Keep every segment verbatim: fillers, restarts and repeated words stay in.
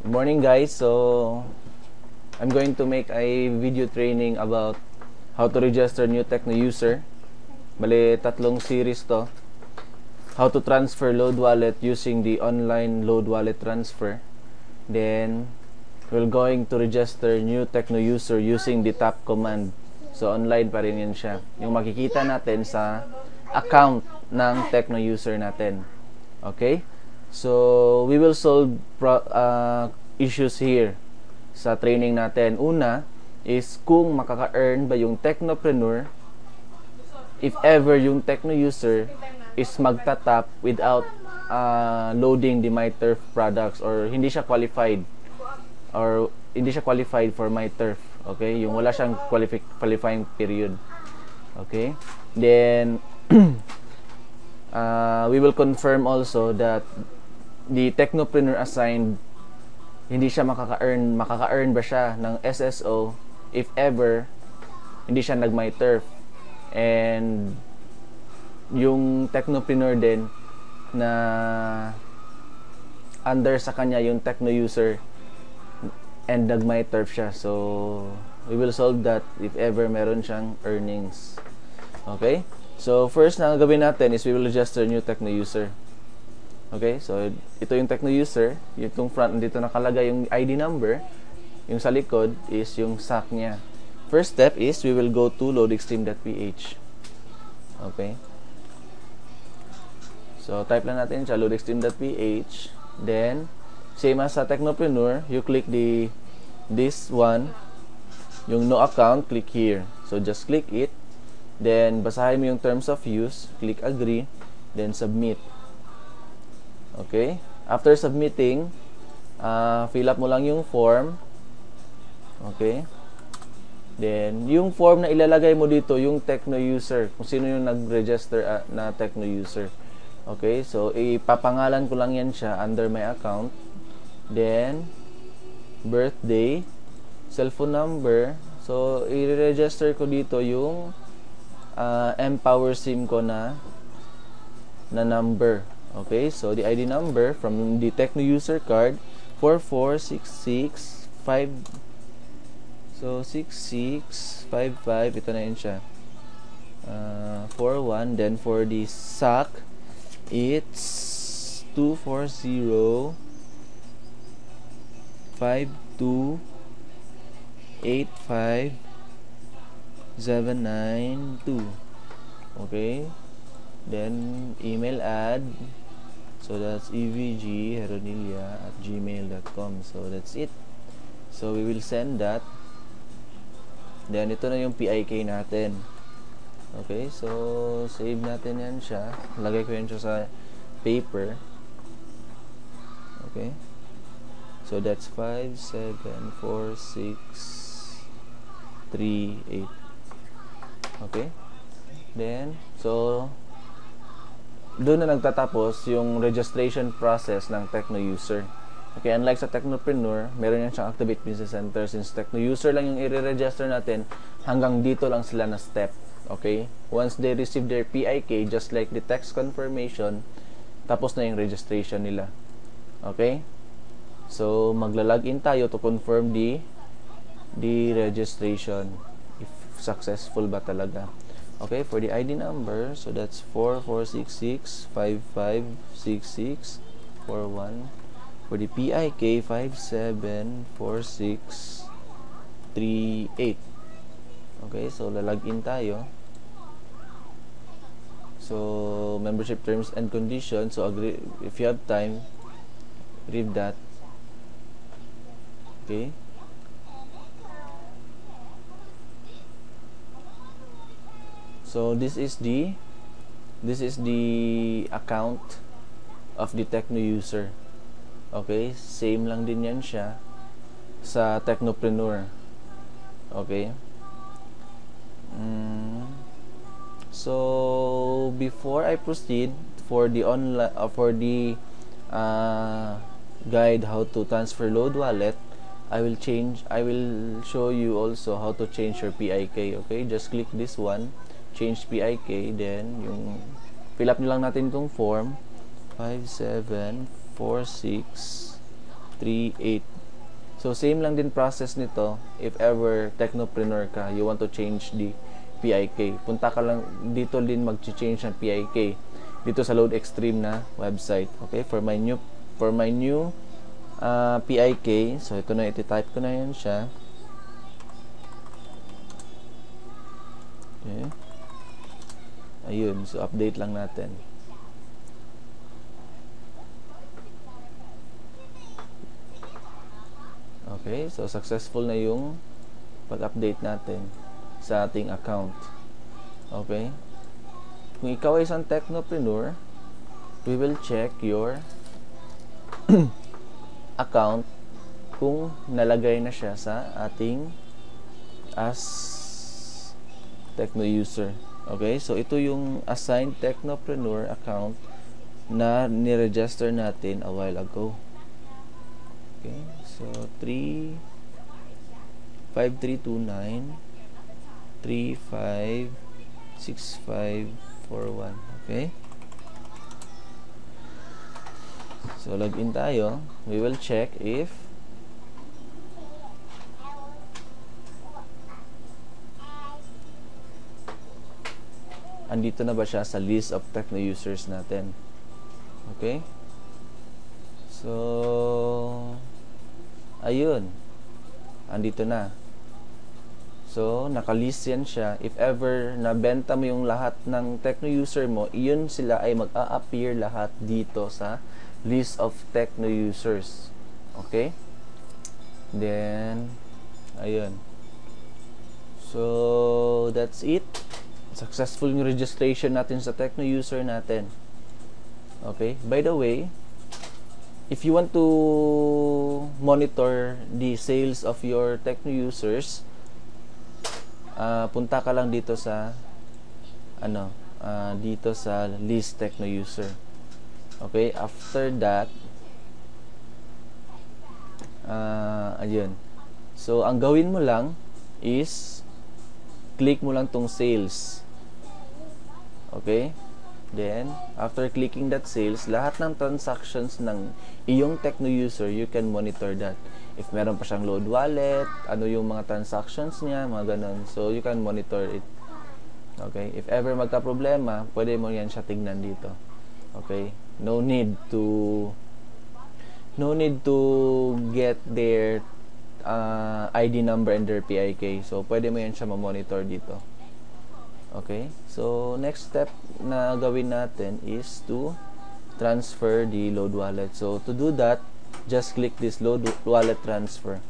Morning guys, so I'm going to make a video training about how to register new Tecno user. Bale, tatlong series to. How to transfer load wallet using the online load wallet transfer. Then, we're going to register new Tecno user using the tap command. So, online pa rin yan siya. Yung makikita natin sa account ng Tecno user natin. Okay? So, we will solve pro, uh, issues here sa training natin. Una is kung makaka-earn ba yung Technopreneur if ever yung Tecno user is magta-tap without uh, loading the MyTurf products or hindi siya qualified or hindi siya qualified for MyTurf. Okay? Yung wala siyang qualifi- qualifying period. Okay? Then, uh, we will confirm also that the Technopreneur assigned, hindi siya makaka-earn, makaka-earn ba siya ng S S O if ever hindi siya nag-MyTurf. And yung Technopreneur din na under sa kanya yung Tecno user and nag-MyTurf siya. So, we will solve that if ever meron siyang earnings. Okay? So, first na gawin natin is we will register new Tecno user. Okay, so ito yung Tecno user, yung front dito nakalagay yung I D number, yung sa likod is yung S A C niya. First step is we will go to loadextreme.ph. Okay. So type lang natin siya loadextreme.ph, then same as sa Technopreneur, you click the this one, yung no account, click here. So just click it, then basahin mo yung terms of use, click agree, then submit. Okay? After submitting, uh, fill up mo lang yung form. Okay? Then, yung form na ilalagay mo dito, yung Tecno user. Kung sino yung nag-register uh, na Tecno user. Okay? So, ipapangalan ko lang yan siya under my account. Then, birthday, cellphone number. So, i-register ko dito yung uh, Empower SIM ko na na number. Okay, so the I D number from the Tecno user card four four six six five, so six six five five, ito na yun siya, uh, four one. Then for the S A C it's two four zero five two eight five seven nine two. Okay, then email ad, so that's evgheronilia at gmail dot com. So that's it. So we will send that. Then ito na yung P I K natin. Okay, so save natin yan siya. Lagay ko yan siya sa paper. Okay, so that's five seven four six three eight. Okay, then so doon na nagtatapos yung registration process ng Tecno user. Okay, unlike sa Technopreneur, meron yan siyang Activate Business Center. Since Tecno user lang yung i-register natin, hanggang dito lang sila na step. Okay? Once they receive their P I K, just like the text confirmation, tapos na yung registration nila. Okay? So, magla-login tayo to confirm the the registration. If successful ba talaga. Okay, for the I D number, so that's four four six six five five six six four one. For the P I K, five seven four six three eight. Okay, so lalagin tayo. So, membership terms and conditions. So, agree, if you have time, read that. Okay. So this is the this is the account of the Tecno user. Okay, same lang din yan siya sa Technopreneur. Okay. Mm. So before I proceed for the online uh, for the uh, guide how to transfer load wallet, I will change I will show you also how to change your P I K. Okay, just click this one, change P I K, then yung fill up nyo lang natin itong form five seven four six three eight. So same lang din process nito. If ever technopreneur ka, you want to change the P I K, punta ka lang dito din mag-change ng P I K dito sa LoadExtreme na website. Okay, for my new for my new uh, P I K, so ito na, iti-type ko na yan siya. Okay. Ayun, so update lang natin. Okay, so successful na yung pag-update natin sa ating account. Okay? Kung ikaw ay isang technopreneur, we will check your account kung nalagay na siya sa ating as techno user. Okay? So ito yung assigned technopreneur account na ni-register natin a while ago. Okay? So three five three two nine three five six five four one. Okay? So login tayo. We will check if andito na ba siya sa list of techno users natin. Okay? So ayun, andito na. So, nakalist yan siya. If ever nabenta mo yung lahat ng techno user mo, iyon sila ay mag-a-appear lahat dito sa list of techno users. Okay? Then, ayun. So, that's it. Successful yung registration natin sa techno user natin. Okay? By the way, if you want to monitor the sales of your techno users, uh, punta ka lang dito sa ano, uh, dito sa list techno user. Okay, after that, uh, ayun. So ang gawin mo lang is click mo lang tong sales. Okay? Then, after clicking that sales, lahat ng transactions ng iyong techno user, you can monitor that. If meron pa siyang load wallet, ano yung mga transactions niya, mga ganun. So, you can monitor it. Okay? If ever magka-problema, pwede mo yan siya tignan dito. Okay? No need to no need to get their uh, I D number and their P I K. So, pwede mo yan siya ma-monitor dito. Okay, so next step na gawin natin is to transfer the load wallet. So to do that, just click this load wallet transfer.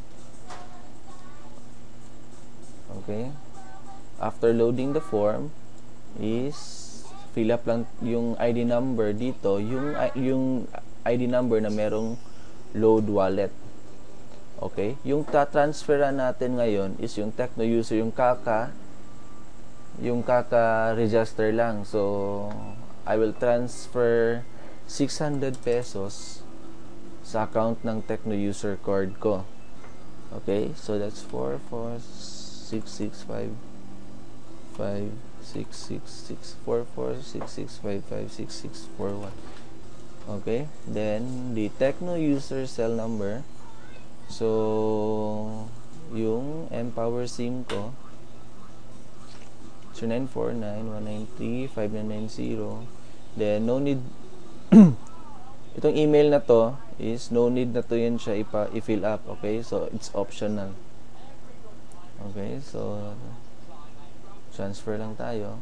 Okay, after loading the form is fill up lang yung I D number dito, yung yung I D number na merong load wallet. Okay, yung ta-transferan natin ngayon is yung techno user, yung kaka yung kaka-register lang. So, I will transfer six hundred pesos sa account ng techno user card ko. Okay? So, that's four four six six five five six six six four four six six five five six six four one. Okay? Then, the techno user cell number. So, yung Empower SIM ko nine four nine one nine three five nine nine zero. Then no need itong email na to is no need na to yan siya ipa i-fill up. Okay, so it's optional. Okay, so transfer lang tayo.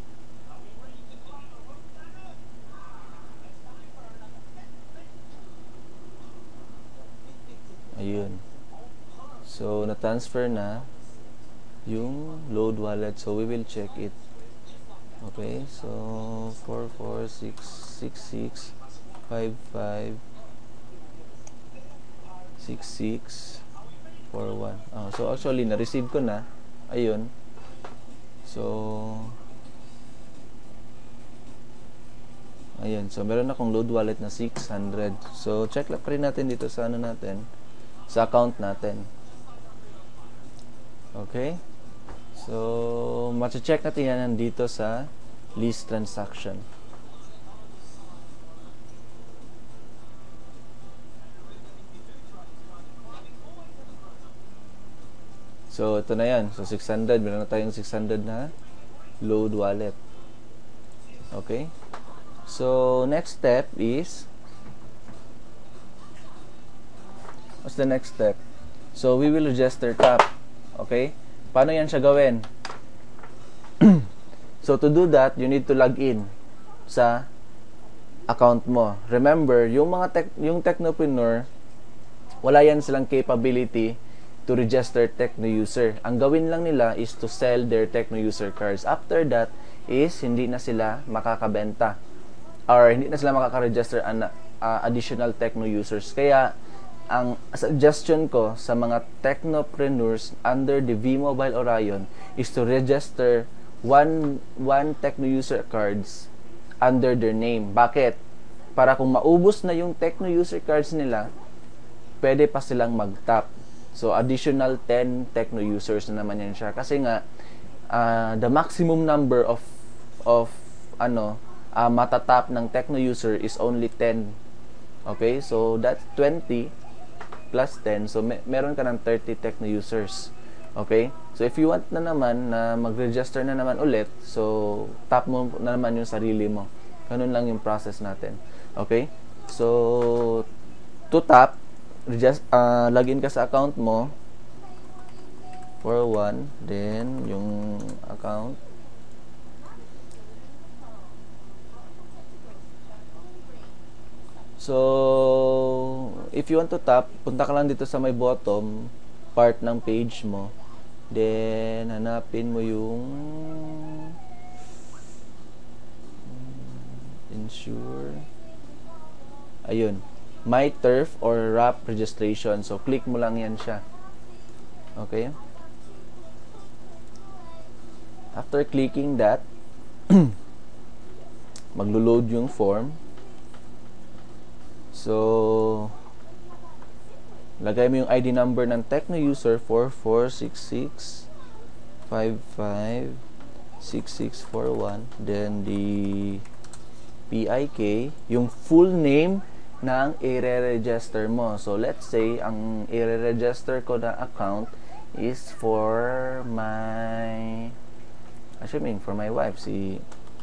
Ayun, so na-transfer na yung load wallet. So we will check it. Okay, so four four six six six five five six six four one. Oh, so actually na-receive ko na. Ayun. So ayun, so meron akong load wallet na six hundred. So check lang pa rin natin dito sa ano natin, sa account natin. Okay? So, ma-check natin yan nandito sa list transaction. So, ito na yan. So, six hundred. Meron na tayong six hundred na load wallet. Okay? So, next step is, what's the next step? So, we will register tap. Okay? Paano yan siya gawin? So, to do that, you need to log in sa account mo. Remember, yung mga tech, yung Technopreneur, wala yan silang capability to register Techno user. Ang gawin lang nila is to sell their Techno user cards. After that is hindi na sila makakabenta or hindi na sila makaka-register an, uh, additional Techno users. Kaya ang suggestion ko sa mga Technopreneurs under the V-Mobile Orion is to register one one Techno user cards under their name. Bakit? Para kung maubos na yung Techno user cards nila, pwede pa silang mag-tap. So, additional ten Techno users na naman yan siya. Kasi nga, uh, the maximum number of, of ano, uh, matatap ng Techno user is only ten. Okay? So, that's twenty plus ten. So, me meron ka ng thirty Techno users. Okay? So, if you want na naman na mag-register na naman ulit, so, tap mo na naman yung sarili mo. Ganun lang yung process natin. Okay? So, to tap, just uh, login ka sa account mo for one, then yung account, so if you want to tap, punta ka lang dito sa may bottom part ng page mo, then hanapin mo yung ensure, ayun, My Turf or Wrap registration. So, click mo lang yan siya. Okay? After clicking that, maglo-load yung form. So, lagay mo yung I D number ng Techno user four four six six five five six six four one. Then, the P I K, yung full name ng i-re-register mo. So, let's say, ang i-re-register ko na account is for my, assuming, for my wife, si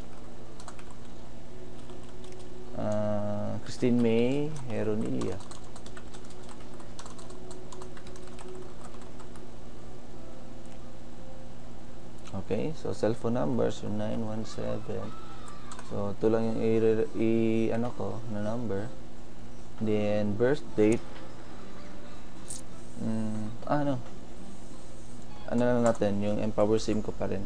uh, Christine May Heronilia. Okay, so cellphone number, so nine one seven. So, ito lang yung i-ano ko na number. Then, birth date. Mm, ah, ano? Ano na natin? Yung Empower SIM ko pa rin.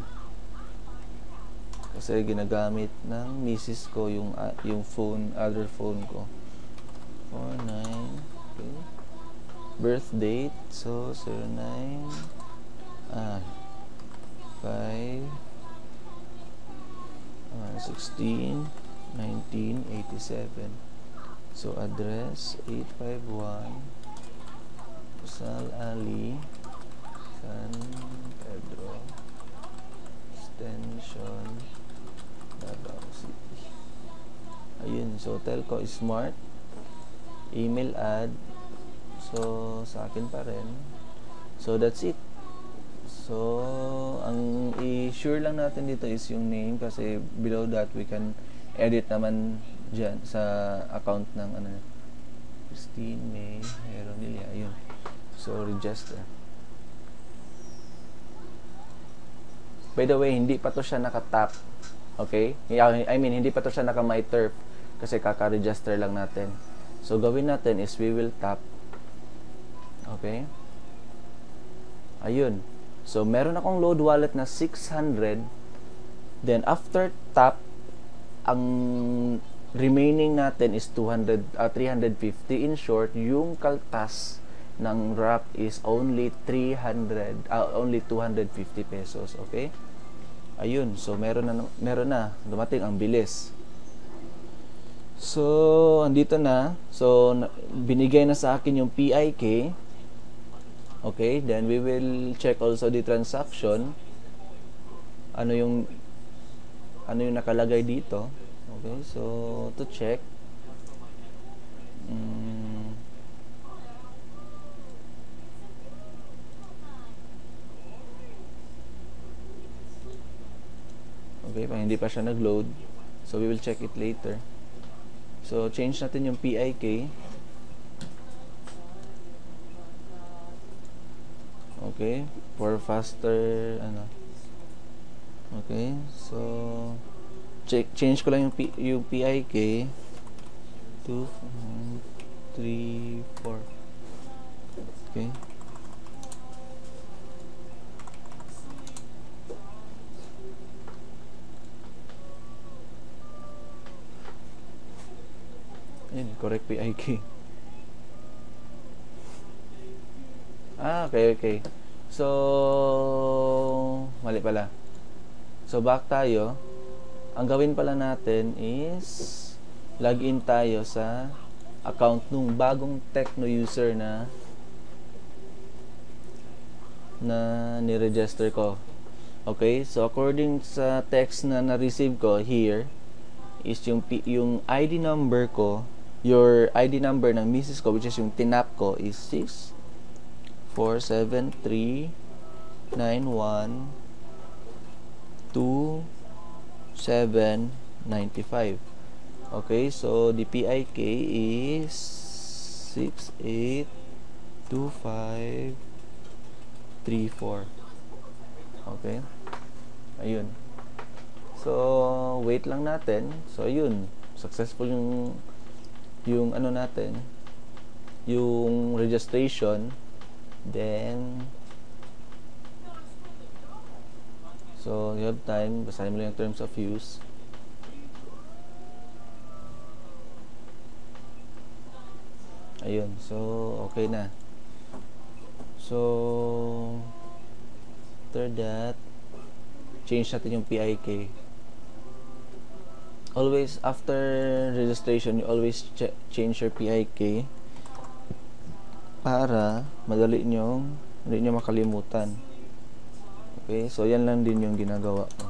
Kasi ginagamit ng misis ko yung, uh, yung phone, other phone ko. four nine. Okay. Birth date. So, zero nine. Ah. five. Uh, sixteen. nineteen eighty-seven. So, address, eight five one Rizal Ali, San Pedro, Extension, Davao City. Ayun, so, telco is smart, email ad, so, sa akin pa rin. So, that's it. So, ang i-sure lang natin dito is yung name kasi below that we can edit naman dyan sa account ng ano, Christine May Heronilia. Ayun. So, register. By the way, hindi pa to siya nakatap. Okay? I mean, hindi pa to siya naka-My Turf kasi kaka-register lang natin. So, gawin natin is we will tap. Okay? Ayun. So, meron akong load wallet na six hundred. Then, after tap, ang remaining natin is two hundred, uh, three hundred fifty. In short, yung kaltas ng wrap is only three hundred, uh, only two hundred fifty pesos. Okay? Ayun. So, meron na, meron na. Dumating ang bilis. So, andito na. So, binigay na sa akin yung P I K. Okay? Then, we will check also the transaction. Ano yung ano yung nakalagay dito. Okay, so to check, um, Okay, pa hindi pa siya nag-load. So, we will check it later. So, change natin yung P I K. Okay, for faster, ano. Okay, so, check, change ko lang yung, P, yung P I K. two, three, four. Okay. Ayan, correct P I K. Ah, okay, okay. So, mali pala. So, back tayo. Ang gawin pala natin is login tayo sa account nung bagong Tecno user na na ni-register ko. Okay? So, according sa text na na-receive ko here is yung, yung I D number ko, your I D number ng misis ko, which is yung tinap ko, is six four seven three nine one two seven nine five. Okay, so the P I K is six eight two five three four. Okay, ayun. So, wait lang natin. So, ayun, successful yung yung ano natin, yung registration. Then, so you have time, basahin mo lang yung terms of use. Ayun, so okay na. So after that, change natin yung P I K. Always after registration, you always ch change your P I K para madali nyo, hindi nyo makalimutan. Okay, so yan lang din yung ginagawa ko.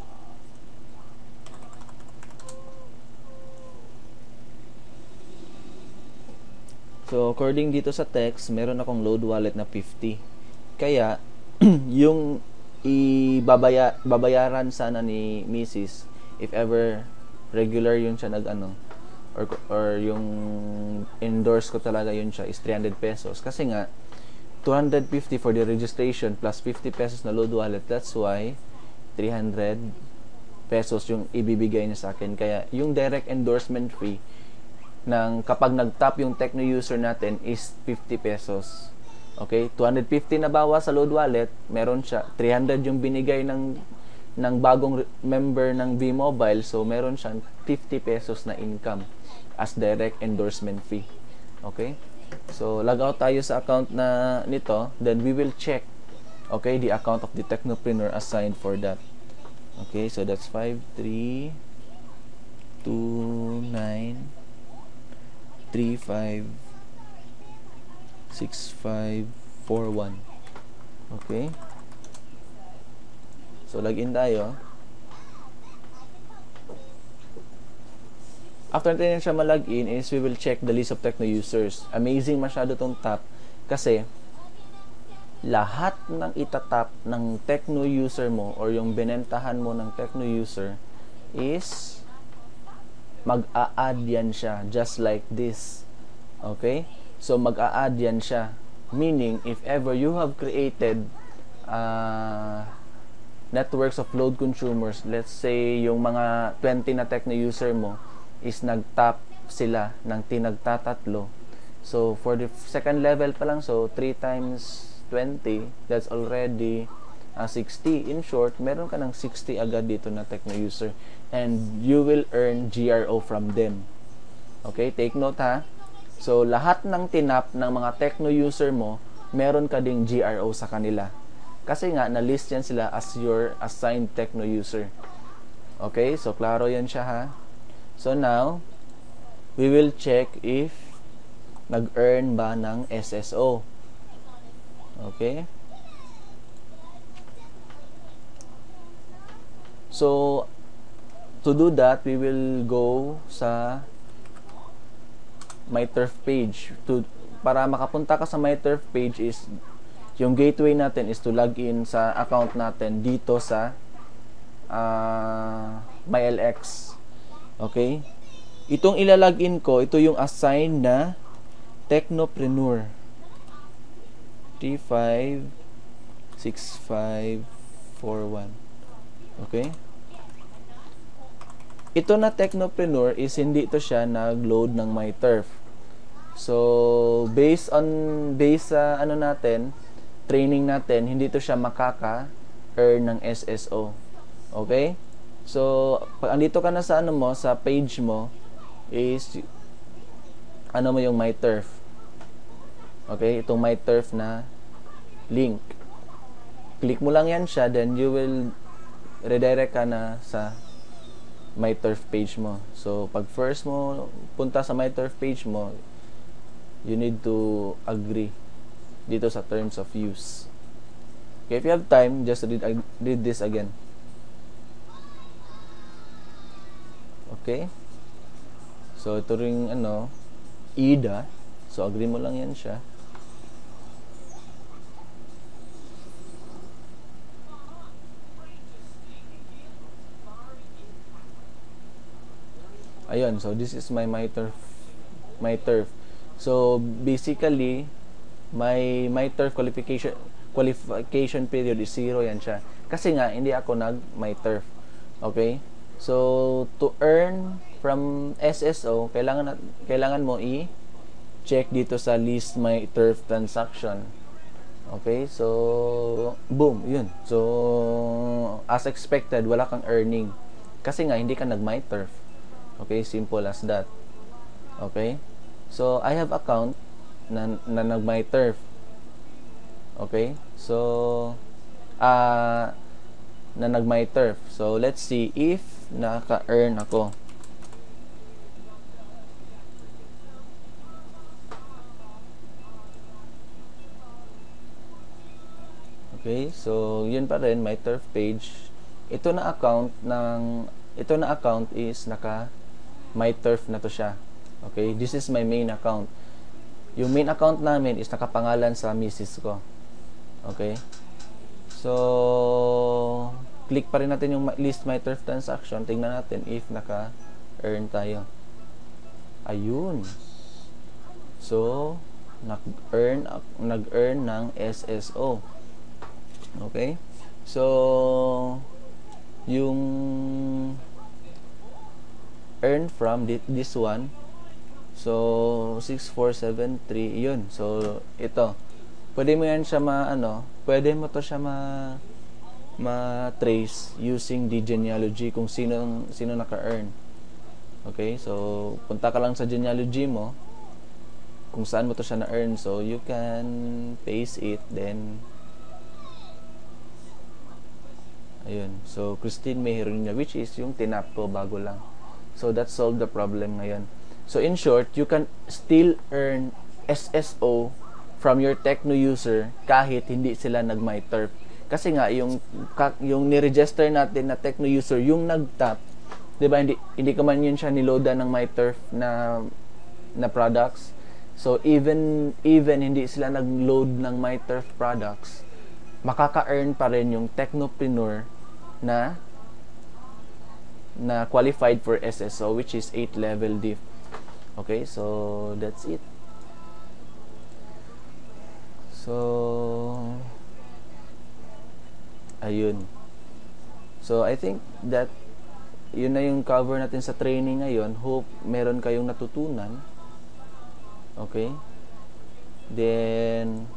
So, according dito sa text, meron akong load wallet na fifty. Kaya, yung ibabaya, babayaran sana ni missus, if ever regular yun siya nag-ano, or, or yung endorse ko talaga yun siya, is three hundred pesos. Kasi nga, two hundred fifty for the registration plus fifty pesos na load wallet. That's why three hundred pesos yung ibibigay niya sa akin. Kaya yung direct endorsement fee ng kapag nag-tap yung Tecno user natin is fifty pesos. Okay? two hundred fifty na bawa sa load wallet, meron siya. three hundred yung binigay ng ng bagong member ng V-Mobile. So, meron siyang fifty pesos na income as direct endorsement fee. Okay? So, log out tayo sa account na nito. Then, we will check, okay, the account of the Technopreneur assigned for that. Okay, so that's five three two nine three five six five four one. Okay. So, login tayo. After natin siya malogin is we will check the list of Tecno users. Amazing masyado tong tap kasi lahat ng itatap ng Tecno user mo or yung binentahan mo ng Tecno user is mag-a-add yan siya just like this. Okay? So mag-a-add yan siya. Meaning if ever you have created uh, networks of load consumers, let's say yung mga twenty na Tecno user mo is nag-tap sila ng tinagtatatlo. So, for the second level pa lang, so, three times twenty, that's already uh, sixty. In short, meron ka ng sixty agad dito na Tecno user. And you will earn G R O from them. Okay, take note ha. So, lahat ng tinap ng mga Tecno user mo, meron ka ding G R O sa kanila. Kasi nga, na-list yan sila as your assigned Tecno user. Okay, so, klaro yan siya ha. So now, we will check if nag-earn ba ng S S O. Okay? So, to do that, we will go sa MyTurf page. To, para makapunta ka sa MyTurf page is, yung gateway natin is to log in sa account natin dito sa uh, MyLX. Okay? Itong ilalagin ko, ito yung assigned na Technopreneur. T five six five four one. Okay? Ito na Technopreneur is hindi ito siya nag-load ng MyTurf. So, based on based sa ano natin, training natin, hindi ito siya makaka-earn ng S S O. Okay? So, pag andito ka na sa ano mo, sa page mo, is ano mo yung MyTurf. Okay? Itong MyTurf na link. Click mo lang yan siya, then you will redirect ka na sa MyTurf page mo. So, pag first mo punta sa MyTurf page mo, you need to agree dito sa terms of use. Okay, if you have time, just read, read this again. Okay? So, ito ring ano, I D A. So, agree mo lang yan siya. Ayun, so this is my MyTurf MyTurf. So basically my MyTurf qualification qualification period is zero yan siya. Kasi nga hindi ako nag MyTurf. Okay? So to earn from S S O, kailangan kailangan mo i-check dito sa list MyTurf transaction. Okay? So boom, yun. So as expected, wala kang earning. Kasi nga hindi ka nag MyTurf. Okay, simple as that. Okay? So, I have account na, na nag-MyTurf. Okay? So, uh, na nag-MyTurf. So, let's see if naka-earn ako. Okay? So, yun pa rin, MyTurf page. Ito na account ng, ito na account is naka MyTurf na to siya. Okay, this is my main account. Yung main account namin is nakapangalan sa misis ko. Okay, so click pa rin natin yung list MyTurf transaction. Tingnan natin if naka-earn tayo. Ayun. So nag-earn nag-earn ng S S O. Okay, so yung earn from this one, so six four seven three, yun. So ito, pwede mo yan siya ma ano, pwede mo to siya ma ma-trace using the genealogy kung sino sino naka-earn. Okay, so punta ka lang sa genealogy mo kung saan mo to siya na-earn, so you can paste it, then ayun. So Christine Meheronia, which is yung tinap ko bago lang. So that solved the problem ngayon. So in short, you can still earn S S O from your Tecno user kahit hindi sila nag-MyTurf. Kasi nga yung yung ni-register natin na Tecno user, yung nag-tap, 'di ba, hindi hindi ka man yun siya niloada ng MyTurf na na products. So even even hindi sila nag-load ng MyTurf products, makaka-earn pa rin yung Technopreneur na na qualified for S S O, which is eight level diff. Okay, so that's it. So ayun. So I think that yun na yung cover natin sa training ngayon. Hope meron kayong natutunan. Okay? Then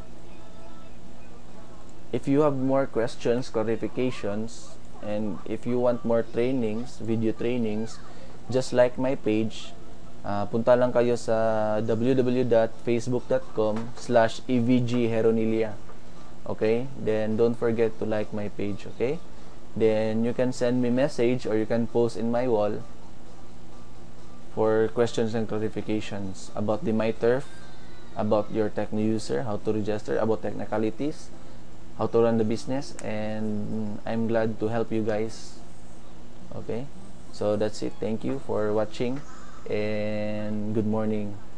if you have more questions, clarifications, and if you want more trainings, video trainings, just like my page, uh, punta lang kayo sa w w w dot facebook dot com slash e v g heronilia. Okay? Then don't forget to like my page. Okay? Then you can send me message or you can post in my wall for questions and clarifications about the MyTurf, about your Tecno user, how to register, about technicalities, how to run the business, and I'm glad to help you guys. Okay, so that's it. Thank you for watching and good morning.